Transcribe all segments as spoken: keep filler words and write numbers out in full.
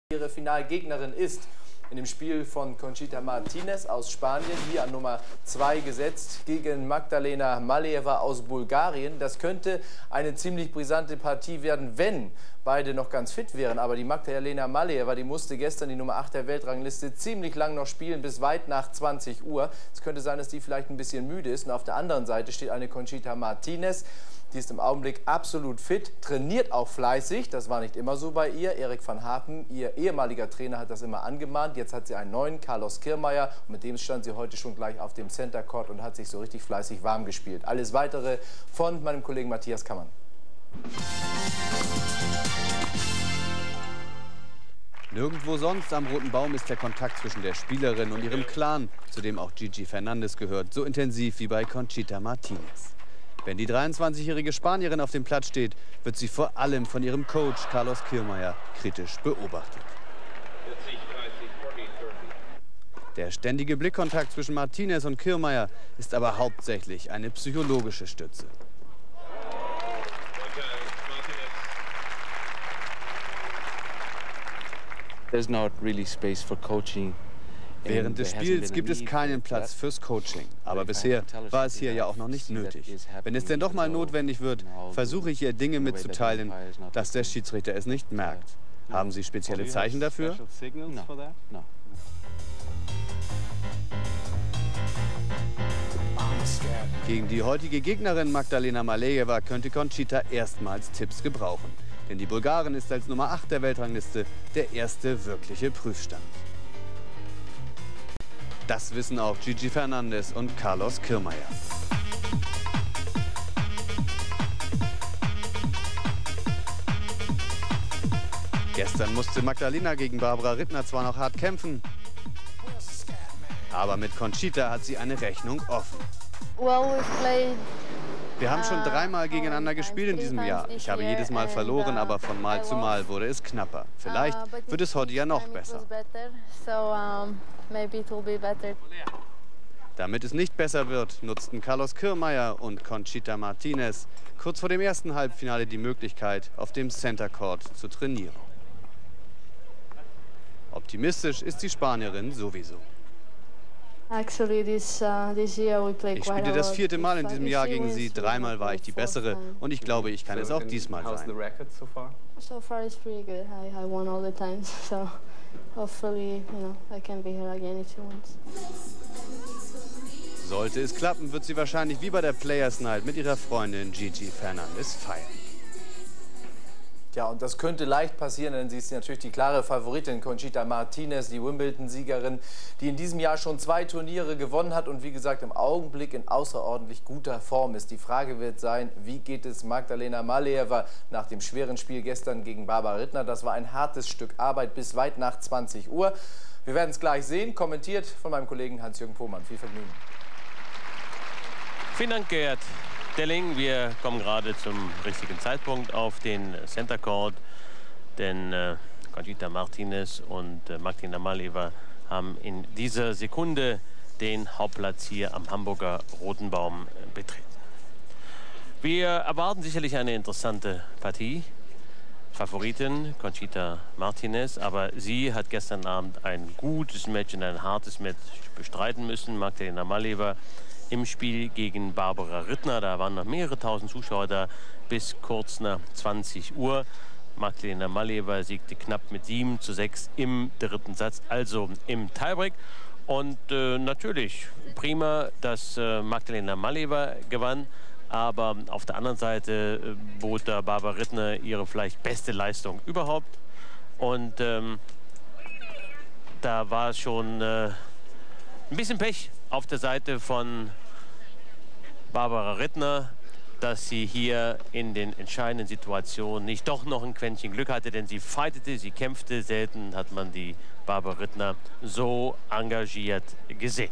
ihre Finalgegnerin ist. In dem Spiel von Conchita Martinez aus Spanien, hier an Nummer zwei gesetzt, gegen Magdalena Maleeva aus Bulgarien. Das könnte eine ziemlich brisante Partie werden, wenn beide noch ganz fit wären. Aber die Magdalena Maleeva, die musste gestern die Nummer acht der Weltrangliste ziemlich lang noch spielen, bis weit nach zwanzig Uhr. Es könnte sein, dass die vielleicht ein bisschen müde ist. Und auf der anderen Seite steht eine Conchita Martinez. Die ist im Augenblick absolut fit, trainiert auch fleißig. Das war nicht immer so bei ihr. Erik van Hapen, ihr ehemaliger Trainer, hat das immer angemahnt. Jetzt hat sie einen neuen, Carlos Kirmayr. Und mit dem stand sie heute schon gleich auf dem Center Court und hat sich so richtig fleißig warm gespielt. Alles Weitere von meinem Kollegen Matthias Kammann. Nirgendwo sonst am Roten Baum ist der Kontakt zwischen der Spielerin und ihrem Clan, zu dem auch Gigi Fernandez gehört, so intensiv wie bei Conchita Martinez. Wenn die dreiundzwanzigjährige Spanierin auf dem Platz steht, wird sie vor allem von ihrem Coach Carlos Kirmayr kritisch beobachtet. Der ständige Blickkontakt zwischen Martinez und Kirmayr ist aber hauptsächlich eine psychologische Stütze. There's not really space for coaching. Während des Spiels gibt es keinen Platz fürs Coaching. Aber bisher war es hier ja auch noch nicht nötig. Wenn es denn doch mal notwendig wird, versuche ich ihr Dinge mitzuteilen, dass der Schiedsrichter es nicht merkt. Haben Sie spezielle Zeichen dafür? Gegen die heutige Gegnerin Magdalena Maleeva könnte Conchita erstmals Tipps gebrauchen. Denn die Bulgarin ist als Nummer acht der Weltrangliste der erste wirkliche Prüfstand. Das wissen auch Gigi Fernandez und Carlos Kirmayr. Gestern musste Magdalena gegen Barbara Rittner zwar noch hart kämpfen, aber mit Conchita hat sie eine Rechnung offen. Wir haben schon dreimal gegeneinander gespielt in diesem Jahr. Ich habe jedes Mal verloren, aber von Mal zu Mal wurde es knapper. Vielleicht wird es heute ja noch besser. Damit es nicht besser wird, nutzten Carlos Kirmayr und Conchita Martinez kurz vor dem ersten Halbfinale die Möglichkeit, auf dem Center Court zu trainieren. Optimistisch ist die Spanierin sowieso. Ich spielte das vierte Mal in diesem Jahr gegen sie. Dreimal war ich die Bessere und ich glaube, ich kann es auch diesmal sein. Sollte es klappen, wird sie wahrscheinlich wie bei der Players Night mit ihrer Freundin Gigi Fernandez feiern. Ja, und das könnte leicht passieren, denn sie ist natürlich die klare Favoritin, Conchita Martinez, die Wimbledon-Siegerin, die in diesem Jahr schon zwei Turniere gewonnen hat und wie gesagt im Augenblick in außerordentlich guter Form ist. Die Frage wird sein, wie geht es Magdalena Maleeva nach dem schweren Spiel gestern gegen Barbara Rittner? Das war ein hartes Stück Arbeit bis weit nach zwanzig Uhr. Wir werden es gleich sehen, kommentiert von meinem Kollegen Hans-Jürgen Pohmann. Viel Vergnügen. Vielen Dank, Gerd Delling. Wir kommen gerade zum richtigen Zeitpunkt auf den Center Court, denn äh, Conchita Martinez und äh, Magdalena Maleeva haben in dieser Sekunde den Hauptplatz hier am Hamburger Roten Baum äh, betreten. Wir erwarten sicherlich eine interessante Partie. Favoritin Conchita Martinez, aber sie hat gestern Abend ein gutes Match und ein hartes Match bestreiten müssen. Magdalena Maleeva im Spiel gegen Barbara Rittner. Da waren noch mehrere tausend Zuschauer da bis kurz nach zwanzig Uhr. Magdalena Maleeva siegte knapp mit sieben zu sechs im dritten Satz, also im Tiebreak. Und äh, natürlich prima, dass äh, Magdalena Maleeva gewann. Aber auf der anderen Seite äh, bot da Barbara Rittner ihre vielleicht beste Leistung überhaupt. Und ähm, da war es schon äh, ein bisschen Pech auf der Seite von Barbara Rittner, dass sie hier in den entscheidenden Situationen nicht doch noch ein Quäntchen Glück hatte, denn sie fightete, sie kämpfte. Selten hat man die Barbara Rittner so engagiert gesehen.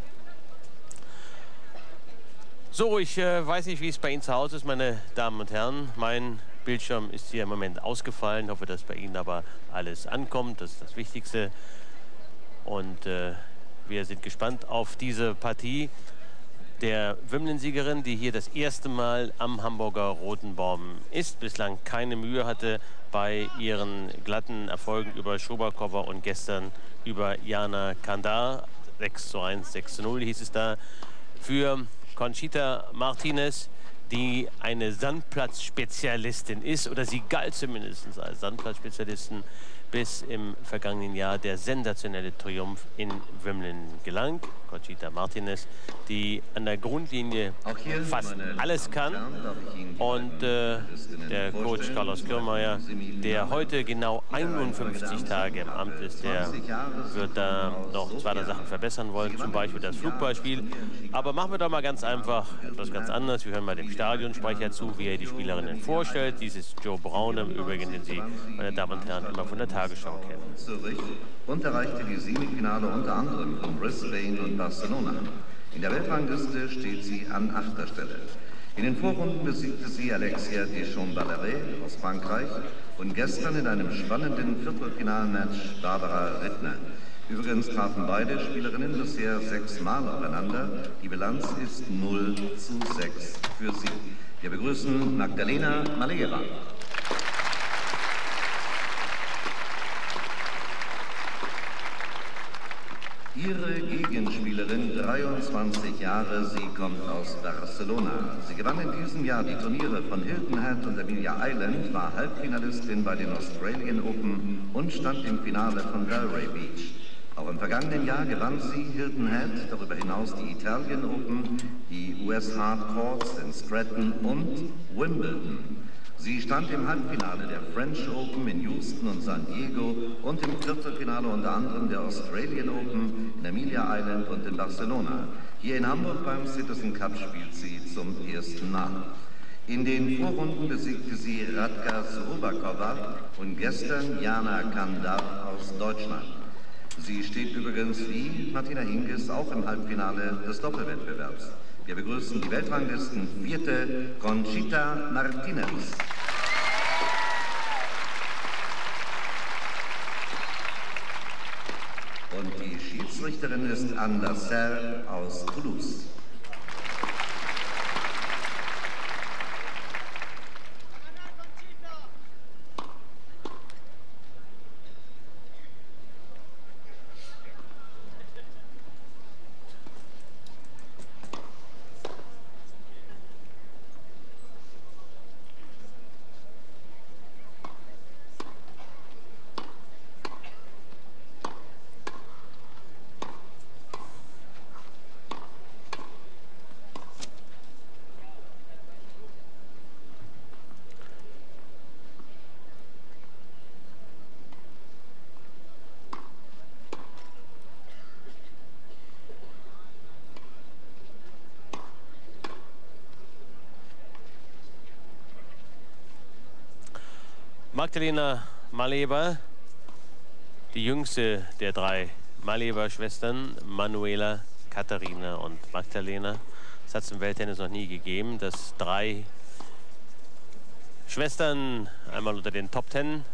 So, ich äh, weiß nicht, wie es bei Ihnen zu Hause ist, meine Damen und Herren. Mein Bildschirm ist hier im Moment ausgefallen. Ich hoffe, dass bei Ihnen aber alles ankommt. Das ist das Wichtigste. Und äh, wir sind gespannt auf diese Partie. der Wimbledon-Siegerin, die hier das erste Mal am Hamburger Roten Baum ist, bislang keine Mühe hatte bei ihren glatten Erfolgen über Schubakowa und gestern über Jana Kandar. sechs zu eins, sechs zu null hieß es da für Conchita Martinez, die eine Sandplatzspezialistin ist, oder sie galt zumindest als Sandplatzspezialistin, bis im vergangenen Jahr der sensationelle Triumph in Wimbledon gelang. Conchita Martinez, die an der Grundlinie fast alles kann. Und äh, der Coach Carlos Kirchmeier, der heute genau einundfünfzig Tage im Amt ist, der wird da noch zwei drei Sachen verbessern wollen, zum Beispiel das Flugballspiel. Aber machen wir doch mal ganz einfach etwas ganz anderes. Wir hören mal dem Stadionsprecher zu, wie er die Spielerinnen vorstellt. Dies ist Joe Braun im Übrigen, den Sie, meine Damen und Herren, immer von der Tagesschau kennen. Und erreichte die Semifinale unter anderem von Brisbane und Barcelona. In der Weltrangliste steht sie an achter Stelle. In den Vorrunden besiegte sie Alexia Deschamps-Ballet aus Frankreich und gestern in einem spannenden Viertelfinalmatch Barbara Rittner. Übrigens trafen beide Spielerinnen bisher sechsmal aufeinander. Die Bilanz ist null zu sechs für sie. Wir begrüßen Magdalena Maleeva. Ihre Gegenspielerin, dreiundzwanzig Jahre, sie kommt aus Barcelona. Sie gewann in diesem Jahr die Turniere von Hilton Head und Amelia Island, war Halbfinalistin bei den Australian Open und stand im Finale von Delray Beach. Auch im vergangenen Jahr gewann sie Hilton Head, darüber hinaus die Italian Open, die U S Hard Courts in Stratton und Wimbledon. Sie stand im Halbfinale der French Open in Houston und San Diego und im Viertelfinale unter anderem der Australian Open in Amelia Island und in Barcelona. Hier in Hamburg beim Citizen Cup spielt sie zum ersten Mal. In den Vorrunden besiegte sie Radka Srubakowa und gestern Jana Kandar aus Deutschland. Sie steht übrigens wie Martina Hingis auch im Halbfinale des Doppelwettbewerbs. Wir begrüßen die Weltranglisten vierte Conchita Martinez. Und die Schiedsrichterin ist Anne Lasserre aus Toulouse. Magdalena Maleeva, die jüngste der drei Maleeva-Schwestern, Manuela, Katharina und Magdalena. Das hat es im Welttennis noch nie gegeben, dass drei Schwestern einmal unter den Top Ten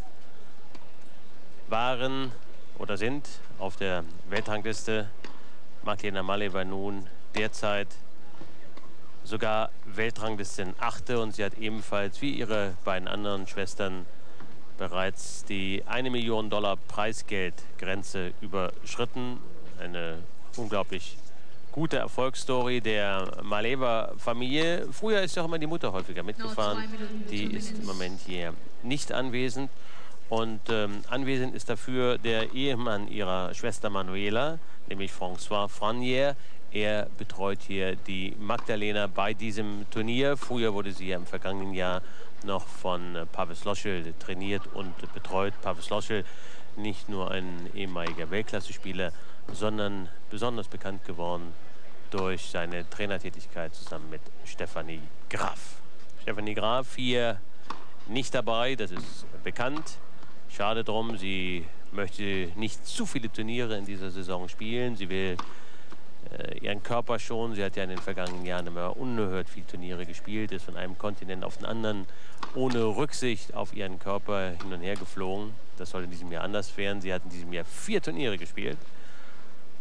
waren oder sind auf der Weltrangliste. Magdalena Maleeva nun derzeit sogar Weltranglisten achte und sie hat ebenfalls wie ihre beiden anderen Schwestern bereits die eine Million Dollar Preisgeldgrenze überschritten. Eine unglaublich gute Erfolgsstory der Maleeva-Familie. Früher ist ja auch immer die Mutter häufiger mitgefahren. Die ist im Moment hier nicht anwesend. Und ähm, anwesend ist dafür der Ehemann ihrer Schwester Manuela, nämlich François Franier. Er betreut hier die Magdalena bei diesem Turnier. Früher wurde sie ja im vergangenen Jahr noch von Pavel Sloschel trainiert und betreut. Pavel Sloschel, nicht nur ein ehemaliger Weltklasse-Spieler, sondern besonders bekannt geworden durch seine Trainertätigkeit zusammen mit Stefanie Graf. Stefanie Graf hier nicht dabei, das ist bekannt. Schade drum, sie möchte nicht zu viele Turniere in dieser Saison spielen. Sie will äh, ihren Körper schonen. Sie hat ja in den vergangenen Jahren immer unerhört viele Turniere gespielt, ist von einem Kontinent auf den anderen ohne Rücksicht auf ihren Körper hin und her geflogen. Das soll in diesem Jahr anders werden. Sie hat in diesem Jahr vier Turniere gespielt.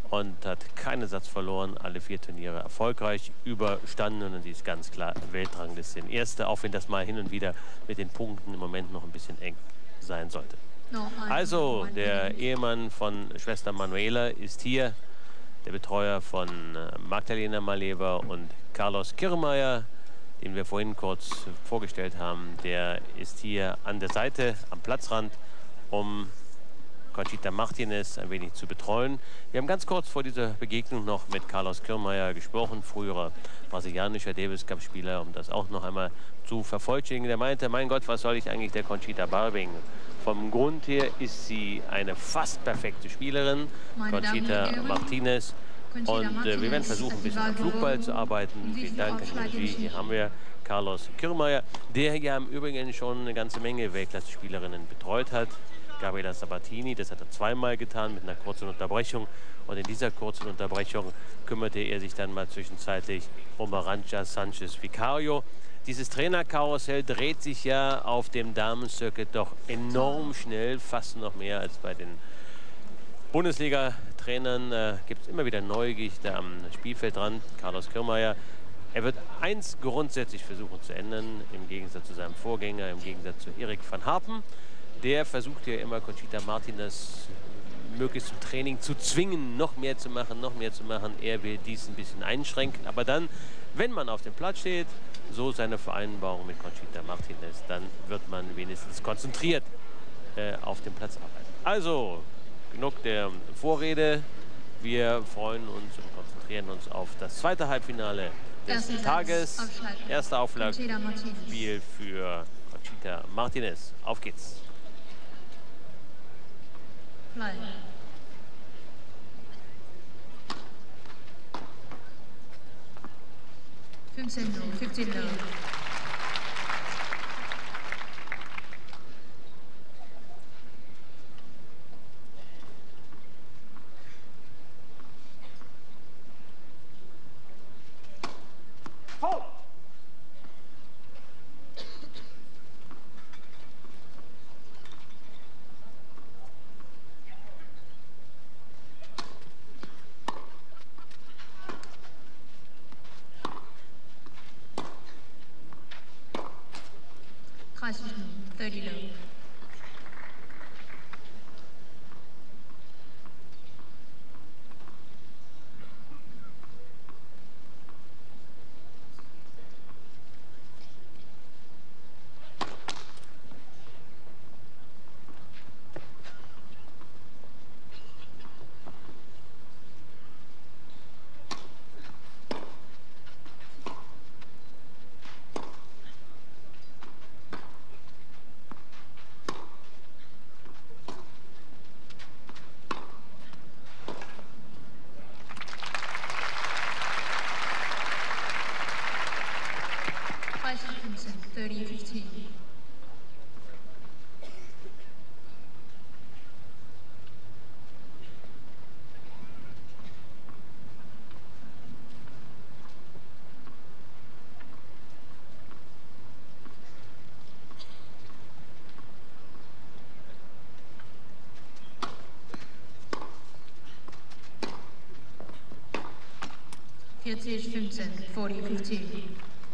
und hat keinen Satz verloren, alle vier Turniere erfolgreich überstanden und sie ist ganz klar Weltrangliste Erste, auch wenn das mal hin und wieder mit den Punkten im Moment noch ein bisschen eng sein sollte. Also, der Ehemann von Schwester Manuela ist hier, der Betreuer von Magdalena Maleeva und Carlos Kirmayr, den wir vorhin kurz vorgestellt haben. Der ist hier an der Seite, am Platzrand, um Conchita Martinez ein wenig zu betreuen. Wir haben ganz kurz vor dieser Begegnung noch mit Carlos Kirmayr gesprochen, früherer brasilianischer Davis Cup Spieler, um das auch noch einmal zu vervollständigen. Der meinte, mein Gott, was soll ich eigentlich der Conchita beibringen? Vom Grund her ist sie eine fast perfekte Spielerin, Conchita Martinez. Und äh, wir werden versuchen, ein bisschen am Flugball zu arbeiten. Vielen Dank an die Regie. Hier haben wir Carlos Kirmayr, der ja im Übrigen schon eine ganze Menge Weltklasse-Spielerinnen betreut hat. Gabriela Sabatini, das hat er zweimal getan mit einer kurzen Unterbrechung. Und in dieser kurzen Unterbrechung kümmerte er sich dann mal zwischenzeitlich um Arantxa Sanchez Vicario. Dieses Trainerkarussell dreht sich ja auf dem Damencircuit doch enorm schnell, fast noch mehr als bei den Bundesliga-Trainern. Äh, gibt es immer wieder Neugierde am Spielfeld dran. Carlos Kirmayr, er wird eins grundsätzlich versuchen zu ändern, im Gegensatz zu seinem Vorgänger, im Gegensatz zu Erik van Harpen. Der versucht ja immer, Conchita Martinez möglichst zum Training zu zwingen, noch mehr zu machen, noch mehr zu machen. Er will dies ein bisschen einschränken. Aber dann, wenn man auf dem Platz steht, so seine Vereinbarung mit Conchita Martinez, dann wird man wenigstens konzentriert äh, auf dem Platz arbeiten. Also, genug der Vorrede. Wir freuen uns und konzentrieren uns auf das zweite Halbfinale des Erste Tages. Erster Aufschlagspiel für Conchita Martinez. Auf geht's. Play. fifteen low, fifteen low. Hold. thirty low. thirty fifteen. vierzig fünfzehn, forty fifteen.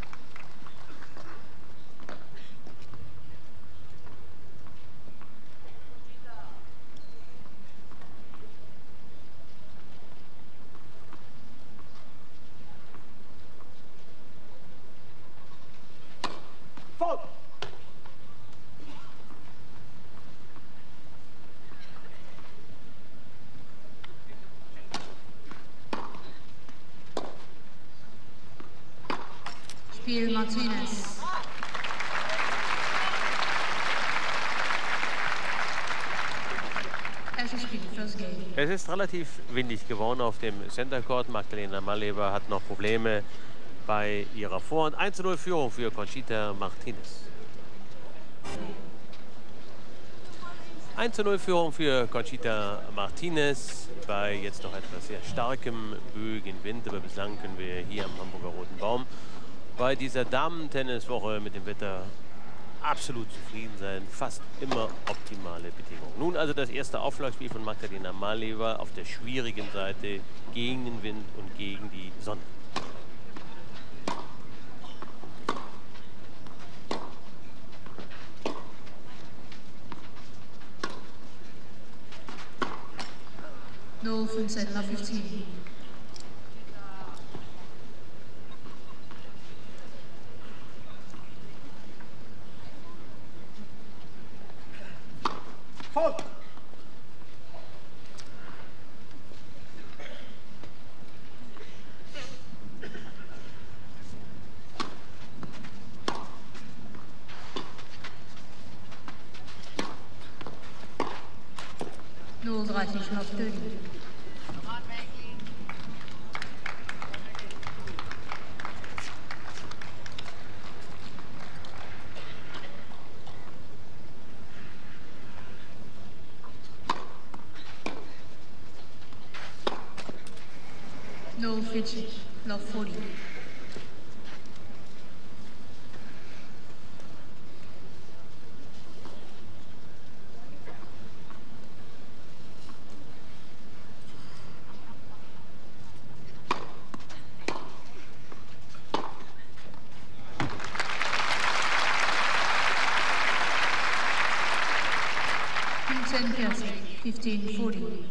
Spiel Martinez. Erstes Spiel, first game. Es ist relativ windig geworden auf dem Center Court. Magdalena Maleeva hat noch Probleme bei ihrer Vorhand. eins zu null Führung für Conchita Martinez. eins zu null Führung für Conchita Martinez bei jetzt noch etwas sehr starkem böigen Wind. Aber bislang können wir hier am Hamburger Roten Baum bei dieser Damen-Tenniswoche mit dem Wetter absolut zufrieden sein. Fast immer optimale Bedingungen. Nun also das erste Aufschlagspiel von Magdalena Maleeva auf der schwierigen Seite gegen den Wind und gegen die Sonne. null fünfzehn, love fifteen. Fault. null dreißig, love thirty. null vierzig, love forty. fünfzehn vierzig, fifteen forty.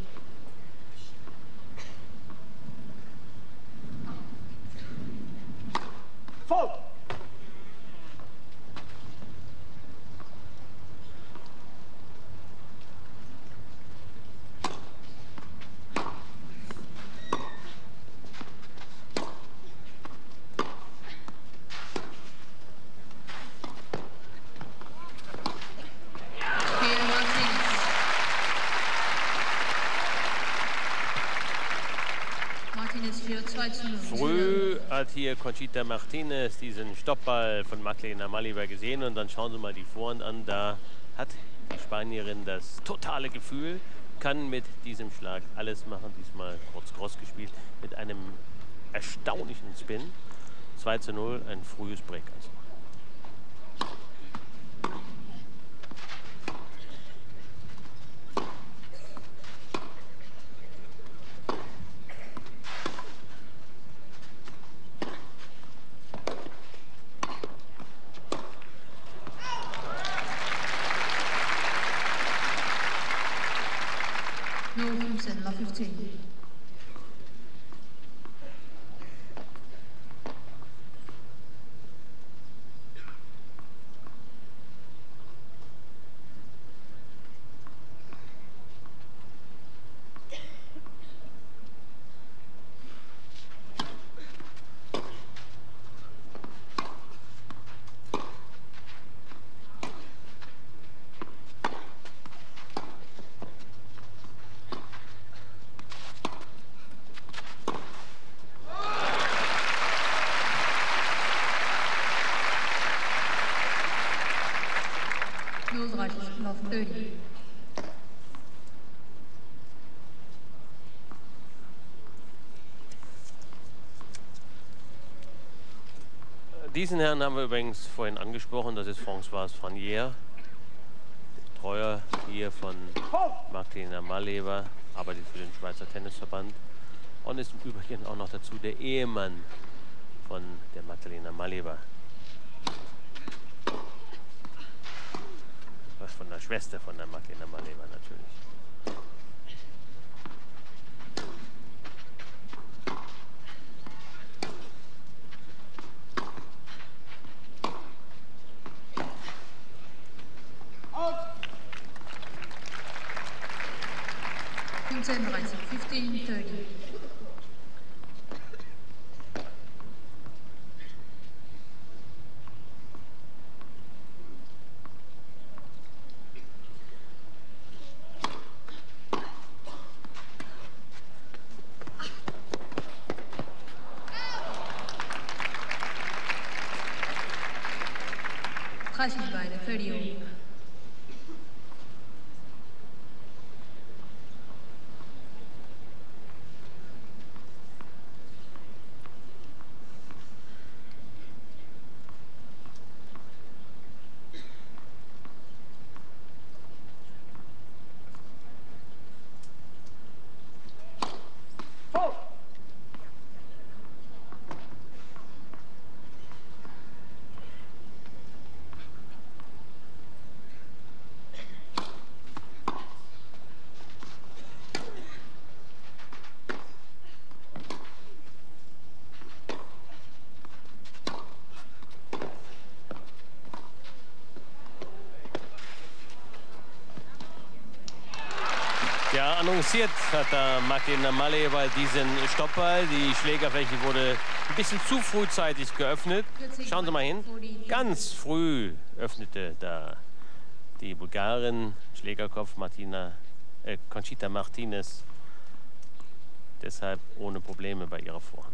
Fault. Gail Martinez. Martinez für zwei zu null. Früh hat hier Conchita Martinez diesen Stoppball von Magdalena Maleeva gesehen und dann schauen Sie mal die Vorhand an. Da hat die Spanierin das totale Gefühl, kann mit diesem Schlag alles machen. Diesmal kurz cross gespielt mit einem erstaunlichen Spin. zwei zu null, ein frühes Break also. null fünfzehn, love fifteen. null dreißig, love thirty. Diesen Herrn haben wir übrigens vorhin angesprochen, das ist François Franier, Treuer hier von Magdalena Maleeva, arbeitet für den Schweizer Tennisverband und ist im Übrigen auch noch dazu der Ehemann von der Magdalena Maleeva. Was von der Schwester von der Magdalena Maleeva natürlich. fünfzehn dreißig, fifteen thirty. dreißig beide, thirty all. Ja, annonciert hat da Martin Namaleva diesen Stoppball. Die Schlägerfläche wurde ein bisschen zu frühzeitig geöffnet. Schauen Sie mal hin. Ganz früh öffnete da die Bulgarin Schlägerkopf Martina, äh, Conchita Martinez. Deshalb ohne Probleme bei ihrer Vorhand.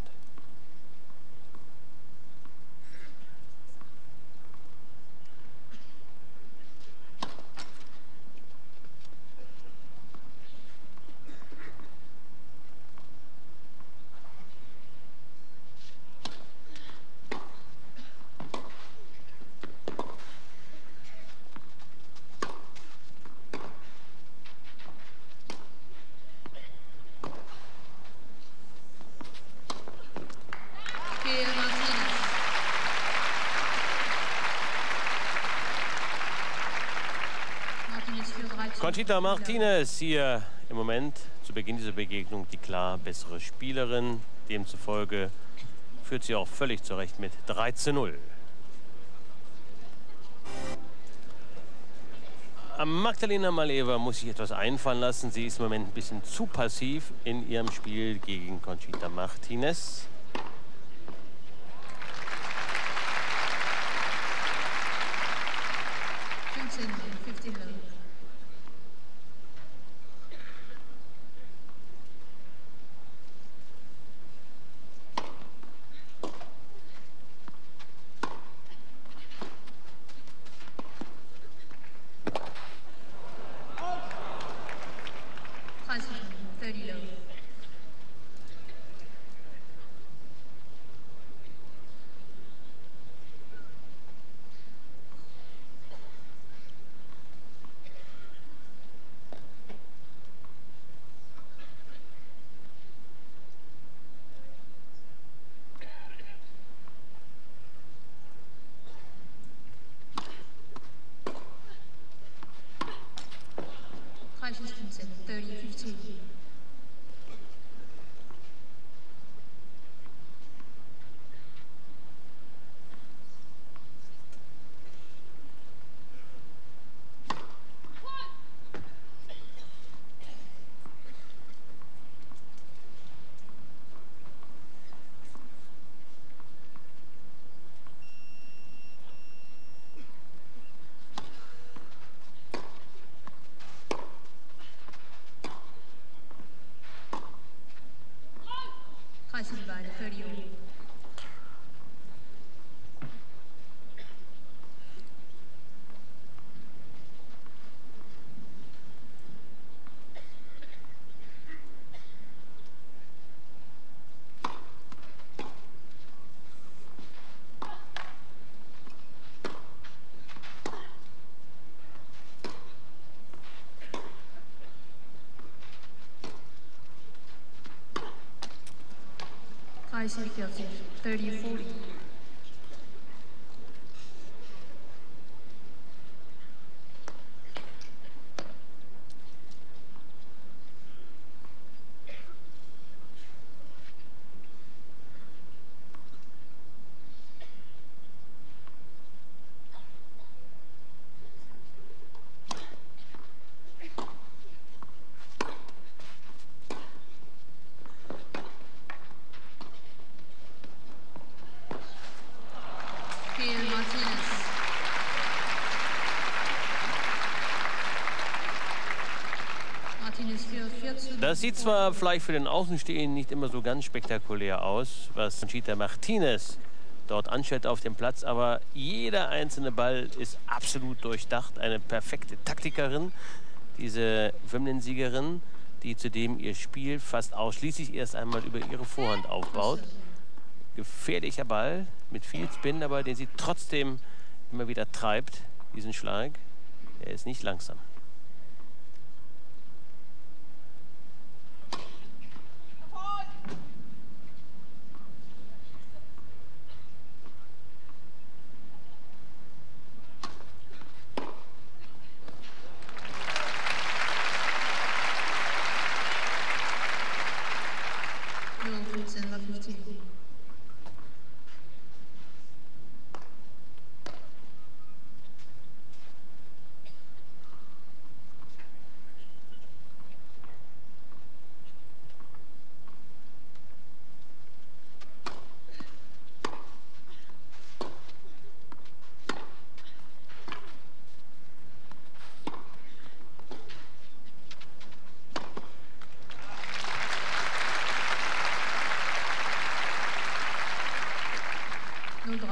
Conchita Martinez hier im Moment zu Beginn dieser Begegnung die klar bessere Spielerin. Demzufolge führt sie auch völlig zurecht mit drei zu null. Magdalena Maleeva muss sich etwas einfallen lassen. Sie ist im Moment ein bisschen zu passiv in ihrem Spiel gegen Conchita Martinez. thirty fifteen. thirty all. thirty forty. Das sieht zwar vielleicht für den Außenstehenden nicht immer so ganz spektakulär aus, was Conchita Martinez dort anstellt auf dem Platz, aber jeder einzelne Ball ist absolut durchdacht. Eine perfekte Taktikerin, diese Wimbledon-Siegerin, die zudem ihr Spiel fast ausschließlich erst einmal über ihre Vorhand aufbaut. Gefährlicher Ball mit viel Spin, aber den sie trotzdem immer wieder treibt, diesen Schlag. Er ist nicht langsam.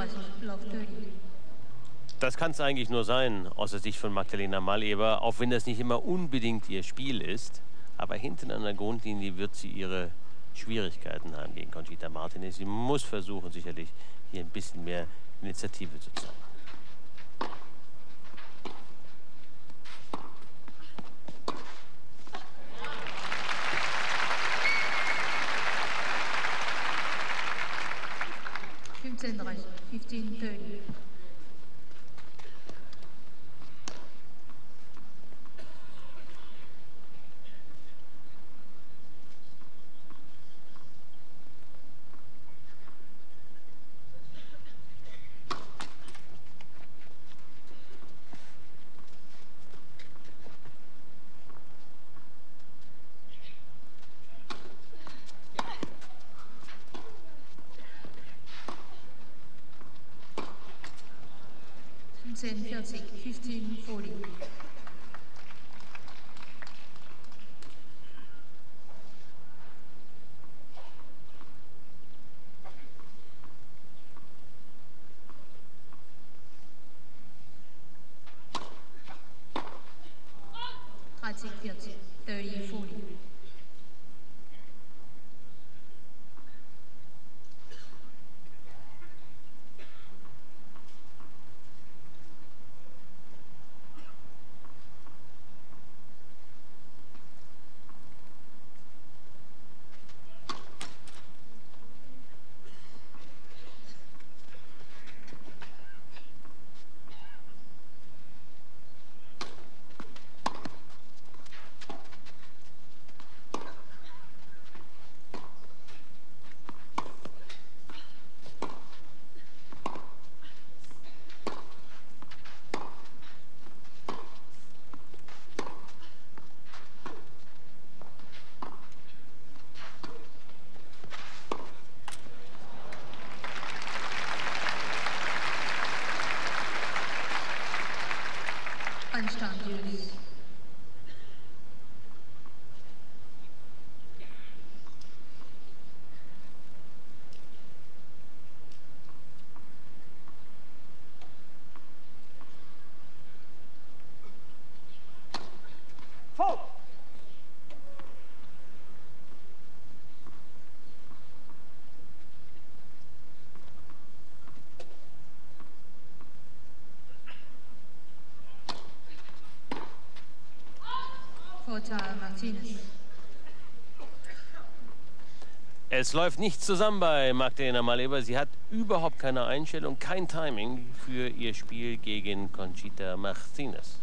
dreißig, Love dreißig. Das kann es eigentlich nur sein, aus der Sicht von Magdalena Maleeva, auch wenn das nicht immer unbedingt ihr Spiel ist. Aber hinten an der Grundlinie wird sie ihre Schwierigkeiten haben gegen Conchita Martinez. Sie muss versuchen, sicherlich hier ein bisschen mehr Initiative zu zeigen. fünfzehn dreißig, fünfzehn dreißig. fünfzehn vierzig, fünfzehn vierzig. dreizehn vierzig, dreißig vierzig. Einstand, Julius. Foul. Vorteil Martinez. Es läuft nicht zusammen bei Magdalena Maleeva. Sie hat überhaupt keine Einstellung, kein Timing für ihr Spiel gegen Conchita Martinez.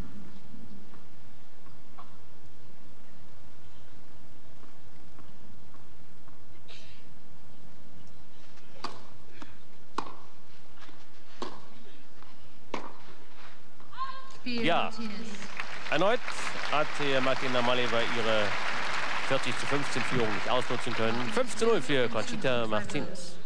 Spiel Ja. Martinez. Erneut hat Magdalena Maleeva ihre vierzig zu fünfzehn Führung nicht ausnutzen können. fünf zu null für Conchita Martinez.